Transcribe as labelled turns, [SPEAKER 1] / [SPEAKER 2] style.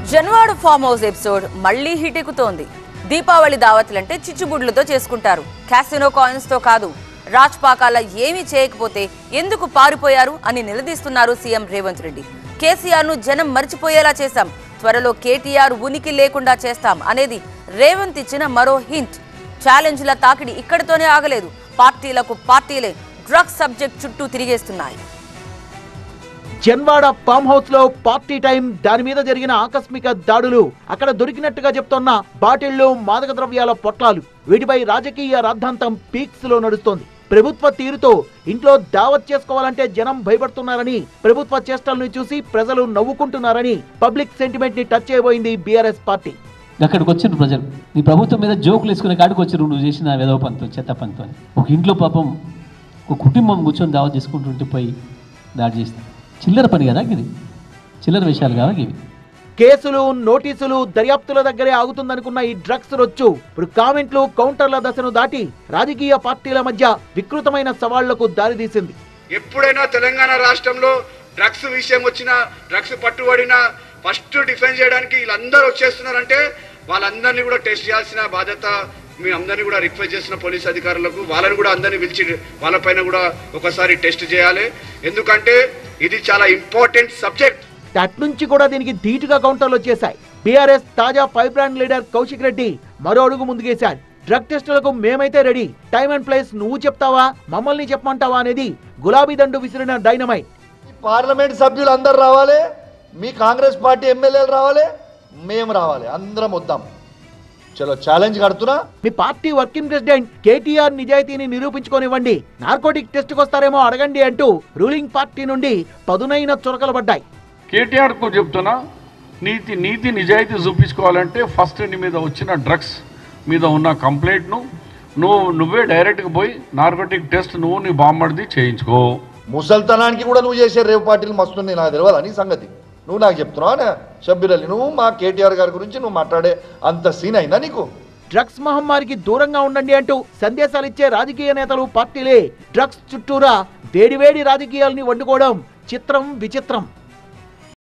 [SPEAKER 1] Janwada farm house episode మళ్లీ hit ఎక్కుతోంది. దీపావళి దావత్లంటే చిచ్చుబుడ్లతో చేసుకుంటారు, క్యాసినో కాయిన్స్ తో కాదు. రాజ్ పాకాల ఏమీ చేయకపోతే ఎందుకు పారిపోయారు అని నిలదీస్తున్నారు సీఎం రేవంత్ రెడ్డి. కేసీఆర్ ను జనం మర్చిపోయేలా చేశాం, త్వరలో కేటీఆర్ ఉనికి లేకుండా చేస్తాం అనేది రేవంత్ ఇచ్చిన మరో హింట్. ఛాలెంజ్ల తాకిడి ఇక్కడితోనే ఆగలేదు. పార్టీలకు పార్టీలే డ్రగ్స్ సబ్జెక్ట్ చుట్టూ తిరిగేస్తున్నాయి.
[SPEAKER 2] జన్వాడ ఫామ్ హౌస్ లో పార్టీ టైం, దాని మీద జరిగిన ఆకస్మిక దాడులు, అక్కడ దొరికినట్టుగా చెప్తున్న బాటిళ్లు, మాదక ద్రవ్యాల పొట్లాలు, వీటిపై రాజకీయ రాద్ధాంతం పీక్స్ లో నడుస్తోంది. ప్రభుత్వ తీరుతో ఇంట్లో దావత్ చేసుకోవాలంటే జనం భయపడుతున్నారని, ప్రభుత్వ చేష్టలను చూసి ప్రజలు నవ్వుకుంటున్నారని పబ్లిక్ సెంటిమెంట్ ని టచ్ చేయబోయింది బీఆర్ఎస్ పార్టీ.
[SPEAKER 3] అక్కడికి వచ్చిన ప్రజలు నీ ప్రభుత్వం మీద జోకులు వేసుకునే కాడికి వచ్చారు. నువ్వు చేసిన వెధవ పంతో, చెత్త పంతో అని ఒక ఇంట్లో పాపం ఒక కుటుంబం కూర్చొని దావత్ చేసుకుంటుంటే పోయి దాడి చేస్తాను. చిల్లర పని కదా ఇది, చిల్లర విషయాలు కాదా ఇవి.
[SPEAKER 2] కేసులు, నోటీసులు, దర్యాప్తుల దగ్గరే ఆగుతుందనుకున్న ఈ డ్రగ్స్ రొచ్చు ఇప్పుడు కామెంట్లు, కౌంటర్ల దశను దాటి రాజకీయ పార్టీల మధ్య వికృతమైన సవాళ్లకు దారితీసింది.
[SPEAKER 4] ఎప్పుడైనా తెలంగాణ రాష్ట్రంలో డ్రగ్స్ విషయం వచ్చినా, డ్రగ్స్ పట్టుబడినా ఫస్ట్ డిఫెన్స్ చేయడానికి వీళ్ళందరూ వచ్చేస్తున్నారంటే వాళ్ళందరినీ కూడా టెస్ట్ చేయాల్సిన బాధ్యత మీ అందరినీ కూడా రిక్వెస్ట్ చేసిన పోలీస్ అధికారులకు, వాళ్ళని కూడా అందరినీ పిలిచి వాళ్ళపైన కూడా ఒకసారి టెస్ట్ చేయాలి. ఎందుకంటే ఇది చాలా ఇంపార్టెంట్ సబ్జెక్ట్.
[SPEAKER 2] అట్నుంచి కూడా దీనికి ధీటుగా కౌంటర్లు వచ్చేశాయి. బీఆర్ఎస్ తాజా 5 బ్రాండ్ లీడర్ కౌశిక్ రెడ్డి మరో అడుగు ముందుకేశాడు. డ్రగ్ టెస్టులకు మేమైతే రెడీ, టైం అండ్ ప్లేస్ నువ్వు చెప్తావా, మమ్మల్ని చెప్పమంటావా అనేది గులాబీ దండు విసిరిన డైనమైట్.
[SPEAKER 5] పార్లమెంట్ సభ్యులు అందరు రావాలి, మీ కాంగ్రెస్ పార్టీ ఎమ్మెల్యేలు రావాలి, మేము రావాలి, అందరం వద్దాం. చలో ఛాలెంజ్ కడుతున్నా.
[SPEAKER 2] మీ పార్టీ వర్కింగ్ ప్రెసిడెంట్ కేటీఆర్ నిజాయితీని నిరూపించుకోనివ్వండి, నార్కోటిక్ టెస్ట్కి వస్తారేమో అడగండి అంటూ రూలింగ్ పార్టీ నుండి పదునైన చురకలు పడ్డాయి.
[SPEAKER 6] కేటీఆర్ కు చెప్తున్నా, నీతి నిజాయితీ చూపించుకోవాలంటే ఫస్ట్ నీ మీద వచ్చిన డ్రగ్స్ మీద ఉన్న కంప్లైంట్ను నువ్వే డైరెక్ట్గా పోయి నార్కోటిక్ టెస్ట్ నువ్వు నీ బామ్మడిది చేయించుకో.
[SPEAKER 5] ముసల్తనానికి కూడా నువ్వు చేసే రేవు పార్టీలు మస్తుంది, నాకు తెలియదా నీ సంగతి? నువ్వు నాకు చెప్తున్నావా షబ్బీర్ అలీ? నువ్వు మా కేటీఆర్ గారి గురించి నువ్వు మాట్లాడే అంత సీన్ అయిందా నీకు?
[SPEAKER 2] డ్రగ్స్ మహమ్మారికి దూరంగా ఉండండి అంటూ సందేశాలిచ్చే రాజకీయ నేతలు, పార్టీలే డ్రగ్స్ చుట్టూరా వేడివేడి రాజకీయాల్ని వండుకోవడం చిత్రం, విచిత్రం.